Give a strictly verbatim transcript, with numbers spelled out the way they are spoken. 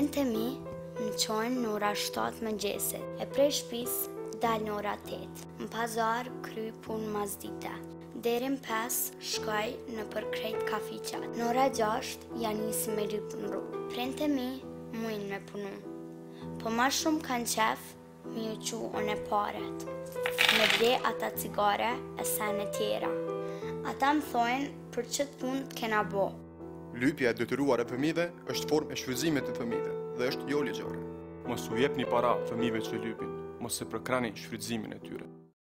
Printe mi më qojnë në ora shtatë mëngjesit. E prej shtëpis dal në ora tetë. Në pazar kry punë mazdite. Deri në pesë shkoj në për krejt kafiqat. Në ora gjashtë ja nisi me lyp në rrugë. Printe mi mujnë me punu. Po ma shumë kanë qef mi ju qu one paret. Me ble ata cigare e sene tjera. Ata më thojnë për qëtë punë të kena bo. Lypja e detyruar e fëmijëve është formë e shfrytëzimit të fëmijëve dhe është jo ligjore. Mos u jepni para fëmijëve që lypin, mos e përkrani shfrytëzimin e tyre.